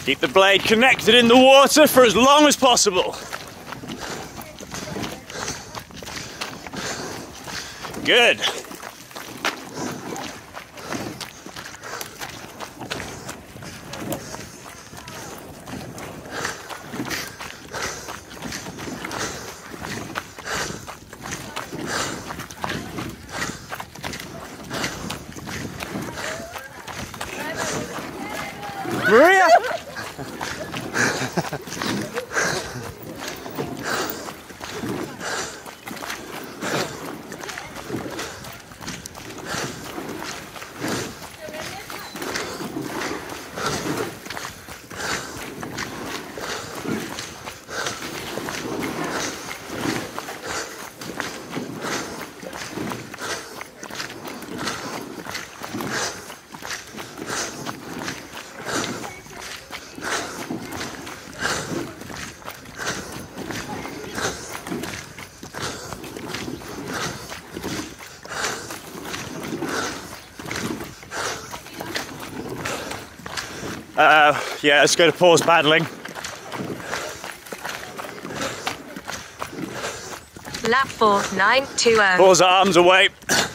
Keep the blade connected in the water for as long as possible. Good. Maria! Yeah, let's go to pause paddling. Lap 4, 920. Pause arms away.